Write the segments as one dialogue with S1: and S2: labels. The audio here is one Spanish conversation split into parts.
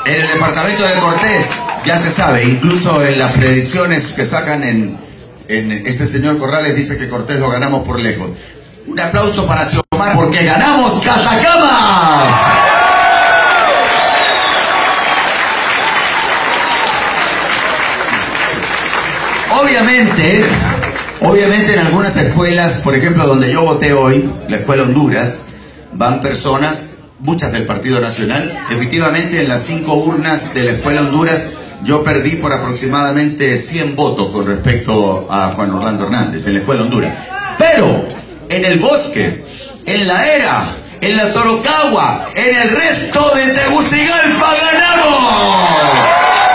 S1: En el departamento de Cortés, ya se sabe, incluso en las predicciones que sacan en este señor Corrales dice que Cortés lo ganamos por lejos. Un aplauso para Xiomara porque ganamos Catacamas. Obviamente en algunas escuelas, por ejemplo donde yo voté hoy, la Escuela Honduras, van personas, muchas del Partido Nacional. Efectivamente en las 5 urnas de la Escuela Honduras yo perdí por aproximadamente 100 votos con respecto a Juan Orlando Hernández en la Escuela Honduras. Pero en el Bosque, en La Era, en la Torocagua, en el resto de Tegucigalpa ganamos.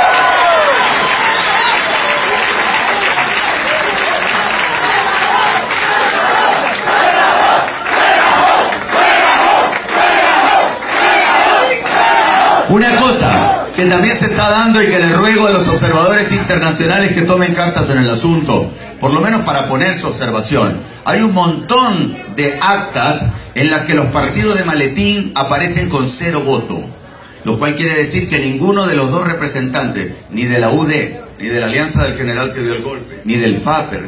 S1: Una cosa que también se está dando y que le ruego a los observadores internacionales que tomen cartas en el asunto, por lo menos para poner su observación. Hay un montón de actas en las que los partidos de maletín aparecen con 0 voto, lo cual quiere decir que ninguno de los 2 representantes, ni de la UD, ni de la Alianza del General que dio el golpe, ni del FAPER,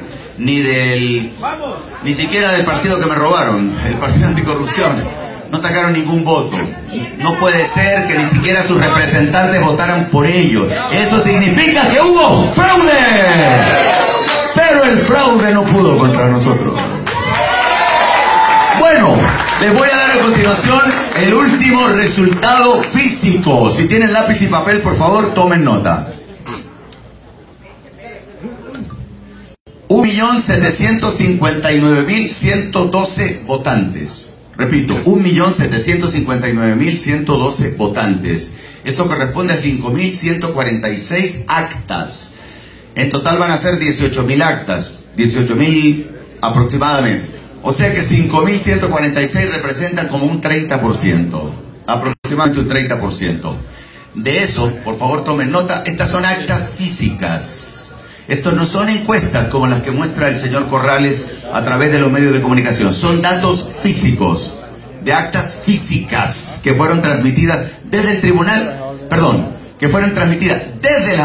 S1: ni siquiera del partido que me robaron, el Partido Anticorrupción, no sacaron ningún voto. No puede ser que ni siquiera sus representantes votaran por ellos. Eso significa que hubo fraude. Pero el fraude no pudo contra nosotros. Bueno, les voy a dar a continuación el último resultado físico. Si tienen lápiz y papel, por favor, tomen nota. 1.759.112 votantes. Repito, 1.759.112 votantes. Eso corresponde a 5.146 actas. En total van a ser 18.000 actas. 18.000 aproximadamente. O sea que 5.146 representan como un 30%. Aproximadamente un 30%. De eso, por favor tomen nota, estas son actas físicas. Esto no son encuestas como las que muestra el señor Corrales a través de los medios de comunicación. Son datos físicos, de actas físicas que fueron transmitidas desde el tribunal, que fueron transmitidas desde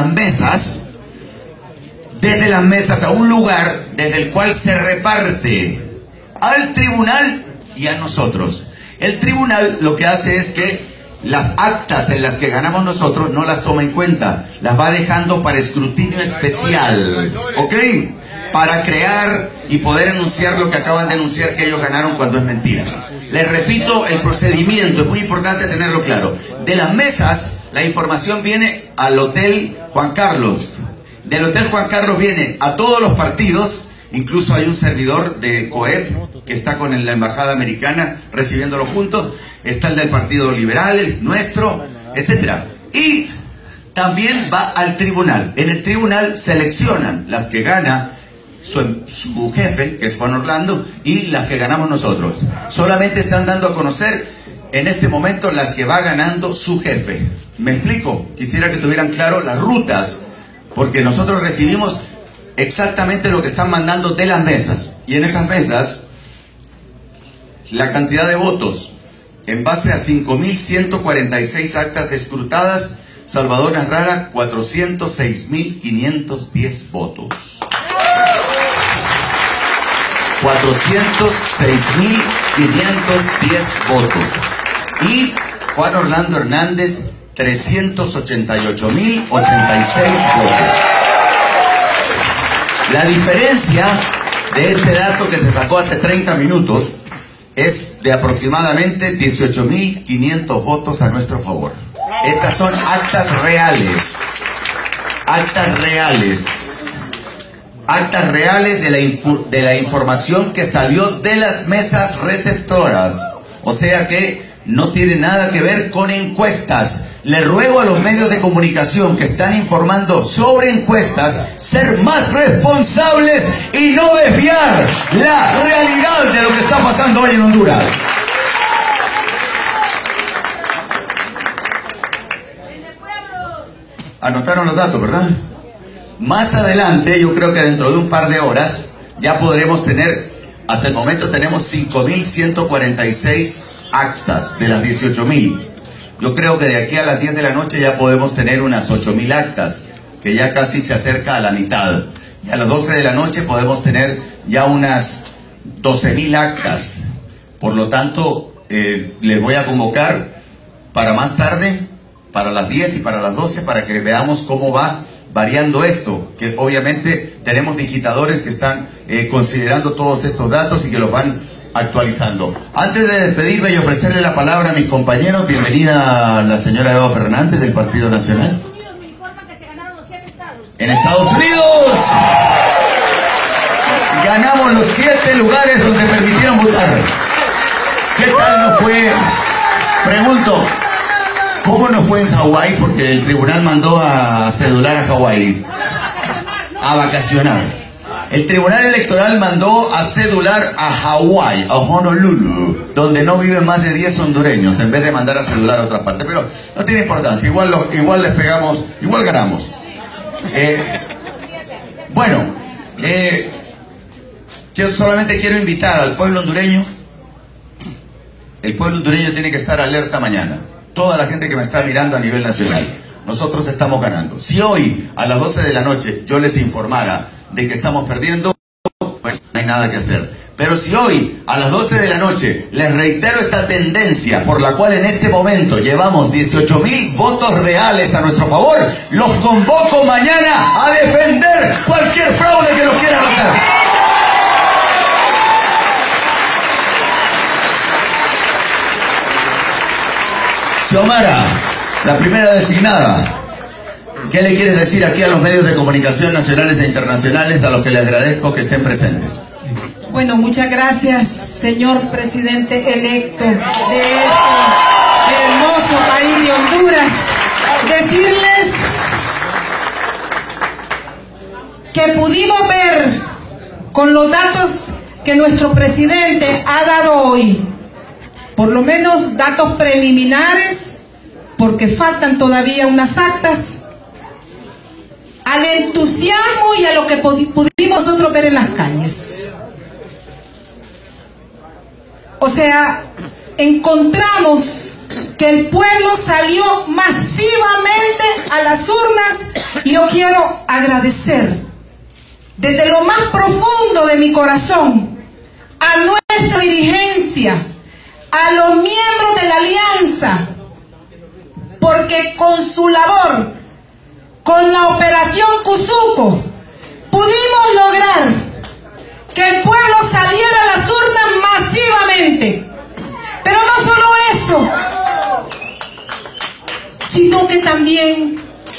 S1: las mesas a un lugar desde el cual se reparte al tribunal y a nosotros. El tribunal lo que hace es que las actas en las que ganamos nosotros no las toma en cuenta, las va dejando para escrutinio especial, ¿ok? Para crear y poder enunciar lo que acaban de enunciar que ellos ganaron cuando es mentira. Les repito el procedimiento, es muy importante tenerlo claro. De las mesas, la información viene al Hotel Juan Carlos. Del Hotel Juan Carlos viene a todos los partidos, incluso hay un servidor de COEP que está con la embajada americana recibiéndolo juntos. Está el del Partido Liberal, el nuestro, etc. Y también va al tribunal. En el tribunal seleccionan las que gana su jefe, que es Juan Orlando, y las que ganamos nosotros. Solamente están dando a conocer en este momento las que va ganando su jefe. ¿Me explico? Quisiera que tuvieran claro las rutas, porque nosotros recibimos exactamente lo que están mandando de las mesas. Y en esas mesas, la cantidad de votos en base a 5.146 actas escrutadas, Salvador Narrara 406.510 votos. 406.510 votos. Y Juan Orlando Hernández 388.086 votos. La diferencia de este dato que se sacó hace 30 minutos es de aproximadamente 18.500 votos a nuestro favor. Estas son actas reales. Actas reales. Actas reales de la información que salió de las mesas receptoras. O sea que no tiene nada que ver con encuestas. Le ruego a los medios de comunicación que están informando sobre encuestas ser más responsables y no desviar la realidad de lo que está pasando hoy en Honduras. Anotaron los datos, ¿verdad? Más adelante, yo creo que dentro de un par de horas, ya podremos tener, hasta el momento tenemos 5.146 actas de las 18.000. Yo creo que de aquí a las 10 de la noche ya podemos tener unas 8.000 actas, que ya casi se acerca a la mitad. Y a las 12 de la noche podemos tener ya unas 12.000 actas. Por lo tanto, les voy a convocar para más tarde, para las 10 y para las 12, para que veamos cómo va variando esto, que obviamente tenemos digitadores que están considerando todos estos datos y que los van actualizando. Antes de despedirme y ofrecerle la palabra a mis compañeros, bienvenida la señora Eva Fernández del Partido Nacional. En Estados Unidos ganamos los 7 lugares donde permitieron votar. ¿Qué tal nos fue? Pregunto, ¿cómo nos fue en Hawái? Porque el tribunal mandó a cedular a Hawái, a vacacionar. El Tribunal Electoral mandó a cedular a Hawái, a Honolulu, donde no viven más de 10 hondureños, en vez de mandar a cedular a otra parte. Pero no tiene importancia, igual les pegamos, igual ganamos. Yo solamente quiero invitar al pueblo hondureño. El pueblo hondureño tiene que estar alerta mañana. Toda la gente que me está mirando a nivel nacional. Nosotros estamos ganando. Si hoy a las 12 de la noche yo les informara de que estamos perdiendo, pues no hay nada que hacer. Pero si hoy a las 12 de la noche les reitero esta tendencia por la cual en este momento llevamos 18.000 votos reales a nuestro favor, los convoco mañana a defender cualquier fraude que nos quieran hacer. Xiomara, la primera designada, ¿qué le quieres decir aquí a los medios de comunicación nacionales e internacionales, a los que les agradezco que estén presentes?
S2: Bueno, muchas gracias, señor presidente electo de este hermoso país de Honduras. Decirles que pudimos ver con los datos que nuestro presidente ha dado hoy, por lo menos datos preliminares, porque faltan todavía unas actas, al entusiasmo y a lo que pudimos nosotros ver en las calles. O sea, encontramos que el pueblo salió masivamente a las urnas, y yo quiero agradecer desde lo más profundo de mi corazón a nuestra dirigencia, a los miembros de la alianza, porque con su labor, con la operación Cuzuco, pudimos lograr que el pueblo saliera a las urnas masivamente. Pero no solo eso, sino que también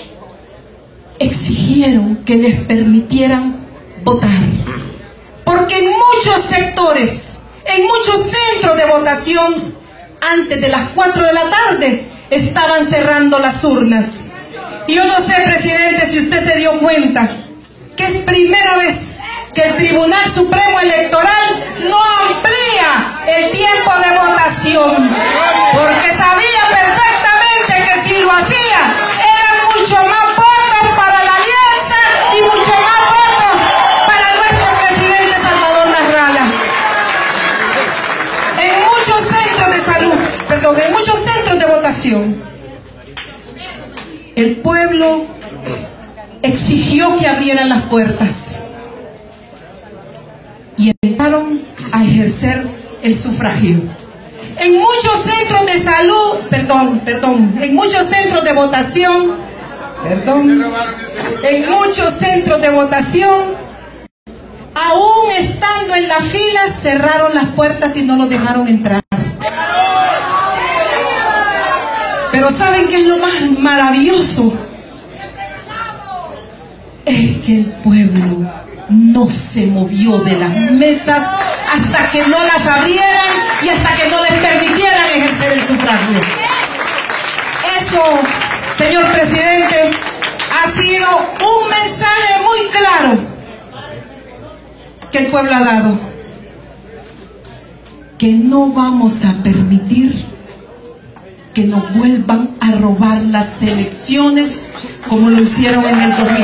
S2: exigieron que les permitieran votar. Porque en muchos sectores, en muchos centros de votación, antes de las 4 de la tarde, estaban cerrando las urnas. Y yo no sé, presidente, si usted se dio cuenta que es primera vez que el Tribunal Supremo Electoral no amplía el tiempo de votación, porque sabía perfectamente que si lo hacía, eran mucho más votos para la alianza y mucho más votos para nuestro presidente Salvador Narrala. En muchos centros de salud, en muchos centros de votación, el pueblo exigió que abrieran las puertas y empezaron a ejercer el sufragio. En muchos centros de salud, en muchos centros de votación, en muchos centros de votación, aún estando en la fila, cerraron las puertas y no los dejaron entrar. Pero ¿saben qué es lo más maravilloso? Es que el pueblo no se movió de las mesas hasta que no las abrieran y hasta que no les permitieran ejercer el sufragio. Eso, señor presidente, ha sido un mensaje muy claro que el pueblo ha dado, que no vamos a permitir que nos vuelvan a robar las elecciones como lo hicieron en el 2013.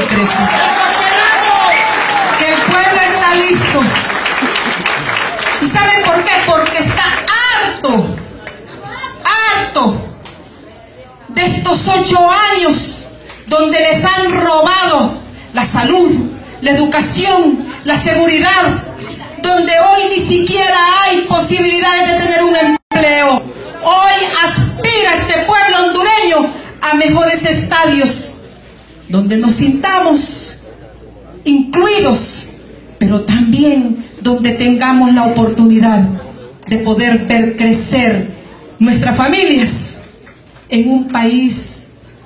S2: Que el pueblo está listo. ¿Y saben por qué? Porque está harto de estos 8 años donde les han robado la salud, la educación, la seguridad, donde hoy ni siquiera hay posibilidades de tener un empleo. Hoy aspira este pueblo hondureño a mejores estadios, donde nos sintamos incluidos, pero también donde tengamos la oportunidad de poder ver crecer nuestras familias en un país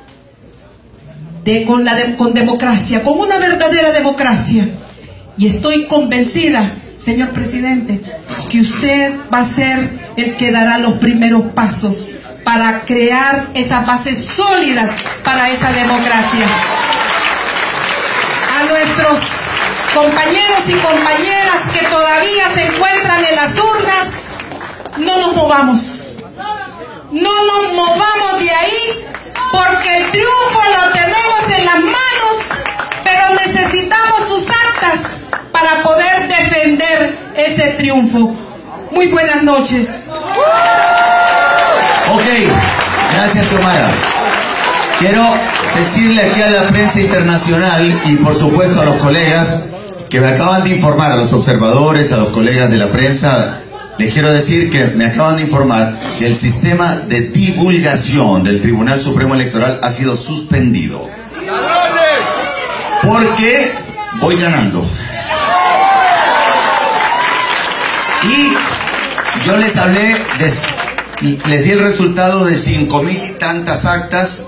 S2: con democracia, con una verdadera democracia. Y estoy convencida, señor presidente, que usted va a ser el que dará los primeros pasos para crear esas bases sólidas para esa democracia. A nuestros compañeros y compañeras que todavía se encuentran en las urnas, no nos movamos. No nos movamos de ahí, porque el triunfo lo tenemos en las manos, pero necesitamos sus actas para poder defender ese triunfo. Muy buenas noches.
S1: Ok, gracias, Xiomara. Quiero decirle aquí a la prensa internacional y por supuesto a los colegas que me acaban de informar, a los observadores, a los colegas de la prensa, les quiero decir que me acaban de informar que el sistema de divulgación del Tribunal Supremo Electoral ha sido suspendido. Porque voy ganando. Y yo les hablé, les di el resultado de 5.000 y tantas actas,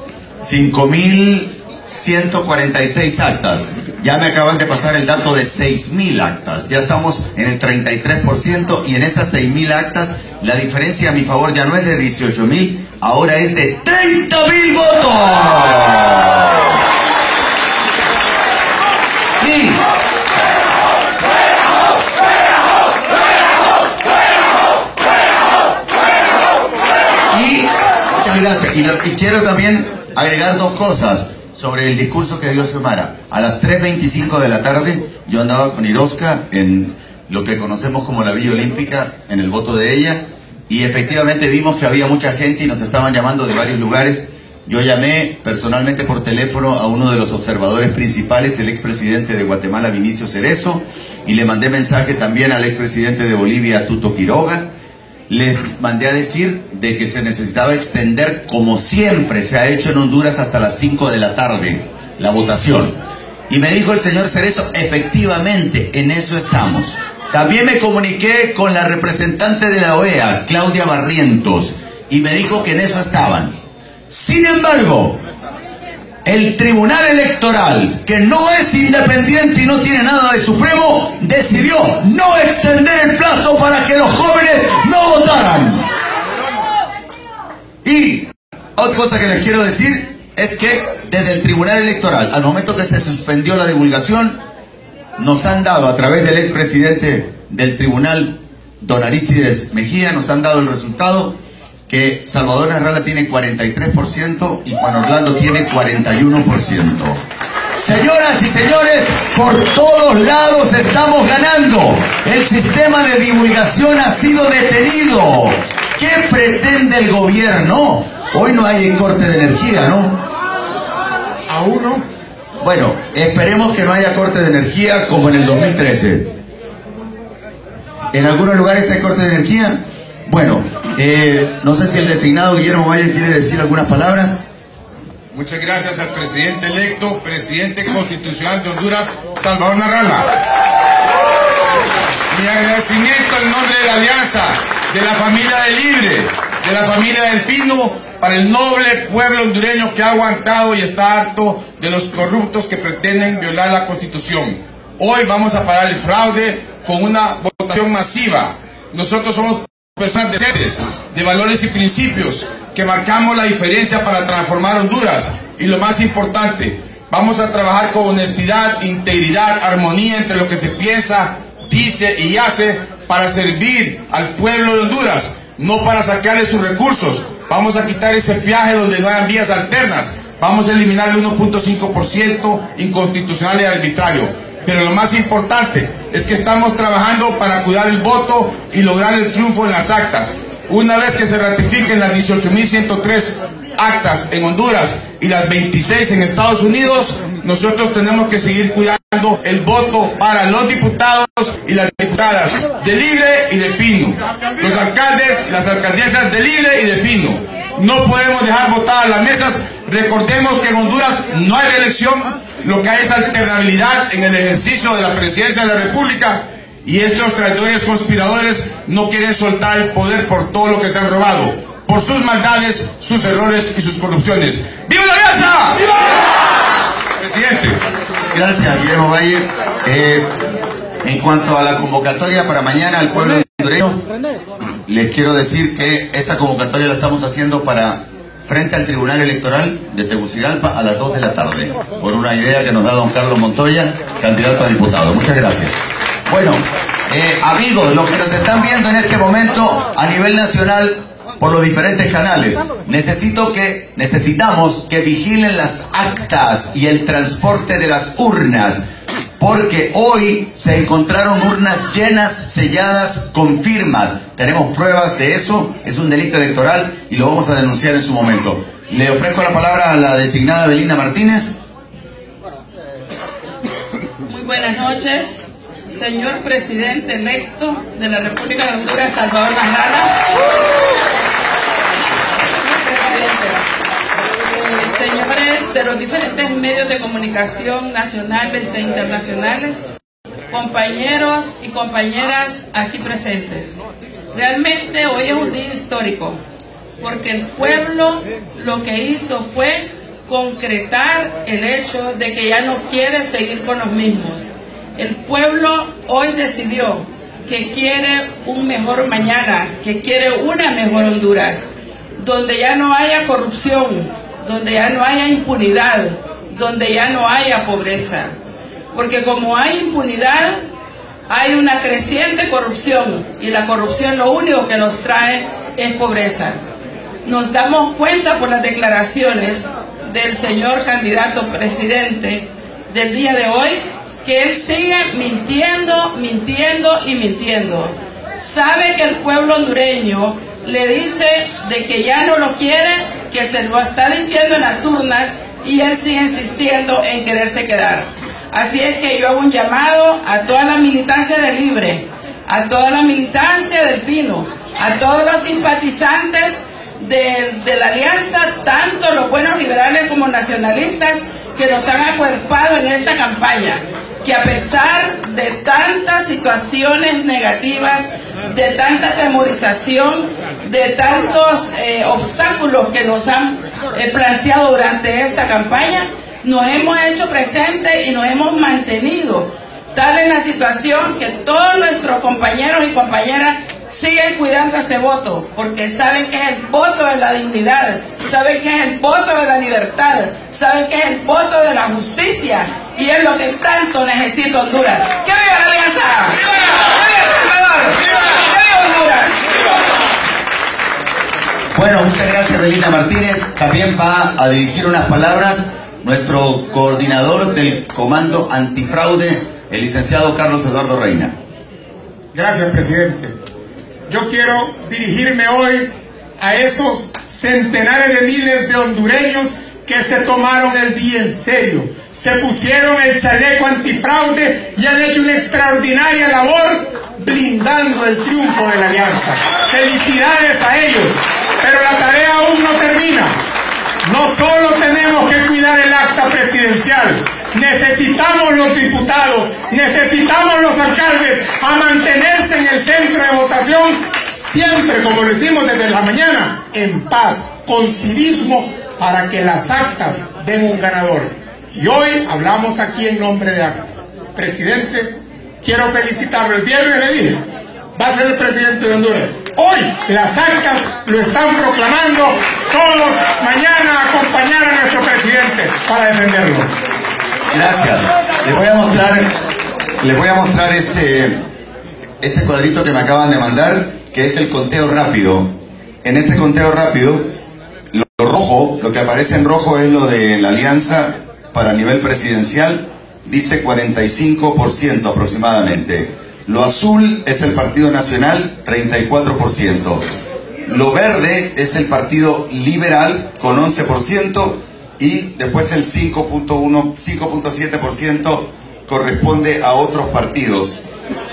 S1: 5.146 actas. Ya me acaban de pasar el dato de 6.000 actas. Ya estamos en el 33% y en esas 6.000 actas la diferencia a mi favor ya no es de 18.000, ahora es de 30.000 votos. Y muchas gracias. Y quiero también agregar 2 cosas sobre el discurso que dio Xiomara. A las 3:25 de la tarde yo andaba con Irosca en lo que conocemos como la Villa Olímpica, en el voto de ella, y efectivamente vimos que había mucha gente y nos estaban llamando de varios lugares. Yo llamé personalmente por teléfono a uno de los observadores principales, el expresidente de Guatemala, Vinicio Cerezo, y le mandé mensaje también al expresidente de Bolivia, Tuto Quiroga. Le mandé a decir de que se necesitaba extender, como siempre se ha hecho en Honduras, hasta las 5 de la tarde la votación. Y me dijo el señor Cerezo, efectivamente, en eso estamos. También me comuniqué con la representante de la OEA, Claudia Barrientos, y me dijo que en eso estaban. Sin embargo, el Tribunal Electoral, que no es independiente y no tiene nada de supremo, decidió no extender el plazo para que los jóvenes no votaran. Y otra cosa que les quiero decir es que desde el Tribunal Electoral, al momento que se suspendió la divulgación, nos han dado a través del expresidente del tribunal, don Aristides Mejía, nos han dado el resultado que Salvador Narrala tiene 43% y Juan Orlando tiene 41%. Señoras y señores, por todos lados estamos ganando. El sistema de divulgación ha sido detenido. ¿Qué pretende el gobierno? Hoy no hay corte de energía, ¿no? ¿Aún no? Bueno, esperemos que no haya corte de energía como en el 2013. ¿En algunos lugares hay corte de energía? Bueno, no sé si el designado Guillermo Valle quiere decir algunas palabras.
S3: Muchas gracias al presidente electo, presidente constitucional de Honduras, Salvador Narrala. Mi agradecimiento en nombre de la Alianza, de la familia de Libre, de la familia del Pino, para el noble pueblo hondureño que ha aguantado y está harto de los corruptos que pretenden violar la Constitución. Hoy vamos a parar el fraude con una votación masiva. Nosotros somos personas decentes, de valores y principios, que marcamos la diferencia para transformar Honduras. Y lo más importante, vamos a trabajar con honestidad, integridad, armonía entre lo que se piensa, dice y hace para servir al pueblo de Honduras, no para sacarle sus recursos. Vamos a quitar ese peaje donde no hayan vías alternas. Vamos a eliminar el 1.5% inconstitucional y arbitrario. Pero lo más importante es que estamos trabajando para cuidar el voto y lograr el triunfo en las actas. Una vez que se ratifiquen las 18.103 actas en Honduras y las 26 en Estados Unidos, nosotros tenemos que seguir cuidando el voto para los diputados y las diputadas de Libre y de Pino, los alcaldes y las alcaldesas de Libre y de Pino. No podemos dejar votadas las mesas. Recordemos que en Honduras no hay reelección, lo que hay es alternabilidad en el ejercicio de la presidencia de la República, y estos traidores conspiradores no quieren soltar el poder por todo lo que se han robado, por sus maldades, sus errores y sus corrupciones. ¡Viva la Alianza! ¡Viva! Presidente.
S1: Gracias, Guillermo Valle. En cuanto a la convocatoria para mañana al pueblo hondureño, les quiero decir que esa convocatoria la estamos haciendo para frente al Tribunal Electoral de Tegucigalpa a las 2 de la tarde, por una idea que nos da don Carlos Montoya, candidato a diputado. Muchas gracias. Bueno, amigos, los que nos están viendo en este momento a nivel nacional por los diferentes canales, necesitamos que vigilen las actas y el transporte de las urnas, porque hoy se encontraron urnas llenas, selladas, con firmas. Tenemos pruebas de eso, es un delito electoral y lo vamos a denunciar en su momento. Le ofrezco la palabra a la designada Belinda Martínez.
S4: Muy buenas noches, señor presidente electo de la República de Honduras, Salvador Maslala. Señores de los diferentes medios de comunicación nacionales e internacionales, compañeros y compañeras aquí presentes. Realmente hoy es un día histórico, porque el pueblo lo que hizo fue concretar el hecho de que ya no quiere seguir con los mismos. El pueblo hoy decidió que quiere un mejor mañana, que quiere una mejor Honduras, donde ya no haya corrupción, donde ya no haya impunidad, donde ya no haya pobreza. Porque como hay impunidad, hay una creciente corrupción, y la corrupción lo único que nos trae es pobreza. Nos damos cuenta por las declaraciones del señor candidato presidente del día de hoy, que él sigue mintiendo, mintiendo y mintiendo. Sabe que el pueblo hondureño le dice de que ya no lo quiere, que se lo está diciendo en las urnas, y él sigue insistiendo en quererse quedar. Así es que yo hago un llamado a toda la militancia de Libre, a toda la militancia del Pino, a todos los simpatizantes de la Alianza, tanto los buenos liberales como nacionalistas, que nos han acuerpado en esta campaña, que a pesar de tantas situaciones negativas, de tanta temorización, de tantos obstáculos que nos han planteado durante esta campaña, nos hemos hecho presentes y nos hemos mantenido tal en la situación que todos nuestros compañeros y compañeras siguen cuidando ese voto, porque saben que es el voto de la dignidad, saben que es el voto de la libertad, saben que es el voto de la justicia, y es lo que tanto necesita Honduras. ¡Que viva la Alianza! ¡Que viva El Salvador! ¡Que viva Honduras!
S1: Bueno, muchas gracias, Belinda Martínez. También va a dirigir unas palabras nuestro coordinador del Comando Antifraude, el licenciado Carlos Eduardo Reina.
S5: Gracias, presidente. Yo quiero dirigirme hoy a esos centenares de miles de hondureños que se tomaron el día en serio, se pusieron el chaleco antifraude y han hecho una extraordinaria labor blindando el triunfo de la Alianza. Felicidades a ellos, pero la tarea aún no termina. No solo tenemos que cuidar el acta presidencial, necesitamos los diputados, necesitamos los alcaldes a mantenerse en el centro de votación siempre, como lo hicimos desde la mañana, en paz, con civismo, para que las actas den un ganador. Y hoy hablamos aquí en nombre de actas. Presidente, quiero felicitarlo. El viernes le dije, va a ser el presidente de Honduras. Hoy las actas lo están proclamando. Todos mañana a acompañar a nuestro presidente para defenderlo.
S1: Gracias. Les voy a mostrar este cuadrito que me acaban de mandar, que es el conteo rápido. En este conteo rápido, lo rojo, lo que aparece en rojo es lo de la Alianza para nivel presidencial, dice 45% aproximadamente. Lo azul es el Partido Nacional, 34%. Lo verde es el Partido Liberal con 11% y después el 5.7% corresponde a otros partidos.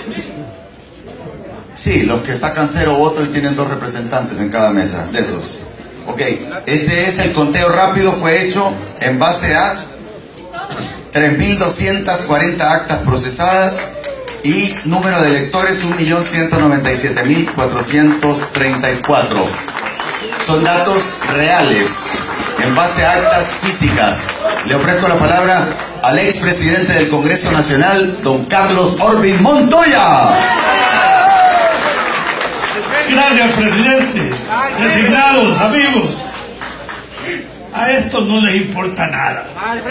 S1: Sí, los que sacan 0 votos y tienen 2 representantes en cada mesa, de esos. Ok, este es el conteo rápido, fue hecho en base a 3.240 actas procesadas y número de electores 1.197.434. Son datos reales, en base a actas físicas. Le ofrezco la palabra al expresidente del Congreso Nacional, don Carlos Orbin Montoya.
S6: Gracias, presidente. Designados, amigos. A estos no les importa nada.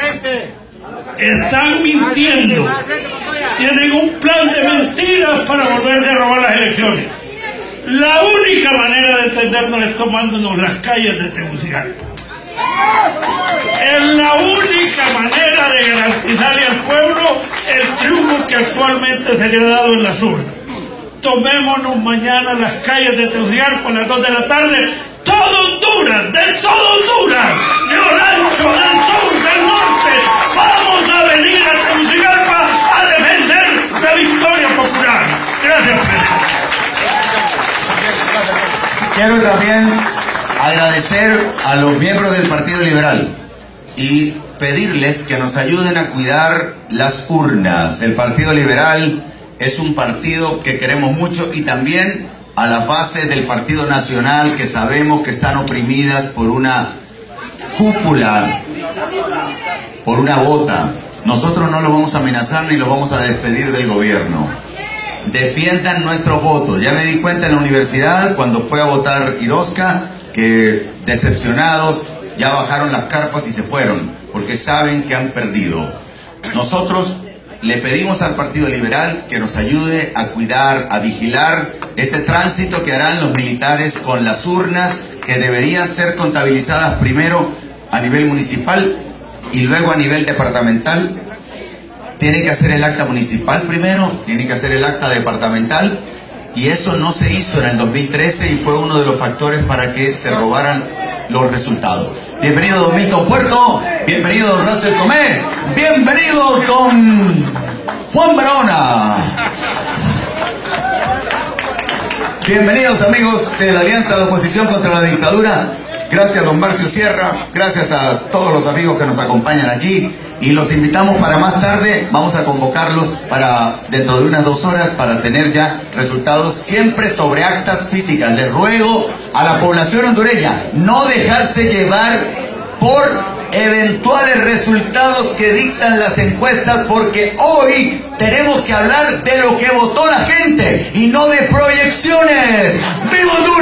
S6: Están mintiendo. Tienen un plan de mentiras para volverse a robar las elecciones. La única manera de entendernos es tomándonos las calles de Tegucigalpa. Es la única manera de garantizarle al pueblo el triunfo que actualmente se le ha dado en las urnas. Tomémonos mañana las calles de Tegucigalpa a las 2 de la tarde. Todo Honduras, de todo Honduras, de Olancho, del sur, del norte, vamos a venir a Tegucigalpa a defender la victoria popular. Gracias, presidente.
S1: Quiero también agradecer a los miembros del Partido Liberal y pedirles que nos ayuden a cuidar las urnas. El Partido Liberal es un partido que queremos mucho y también a la base del Partido Nacional, que sabemos que están oprimidas por una cúpula, por una bota. Nosotros no los vamos a amenazar ni los vamos a despedir del gobierno. Defiendan nuestros votos. Ya me di cuenta en la universidad, cuando fue a votar Irosca, que decepcionados ya bajaron las carpas y se fueron, porque saben que han perdido. Nosotros le pedimos al Partido Liberal que nos ayude a cuidar, a vigilar ese tránsito que harán los militares con las urnas, que deberían ser contabilizadas primero a nivel municipal y luego a nivel departamental. Tiene que hacer el acta municipal primero, tiene que hacer el acta departamental, y eso no se hizo en el 2013 y fue uno de los factores para que se robaran los resultados. Bienvenido don Milton Puerto, bienvenido don Russell Tomé, bienvenido don Juan Barahona. Bienvenidos amigos de la Alianza de Oposición contra la Dictadura. Gracias don Marcio Sierra, gracias a todos los amigos que nos acompañan aquí. Y los invitamos para más tarde, vamos a convocarlos para dentro de unas 2 horas para tener ya resultados siempre sobre actas físicas. Les ruego a la población hondureña no dejarse llevar por eventuales resultados que dictan las encuestas, porque hoy tenemos que hablar de lo que votó la gente y no de proyecciones. ¡Viva Honduras!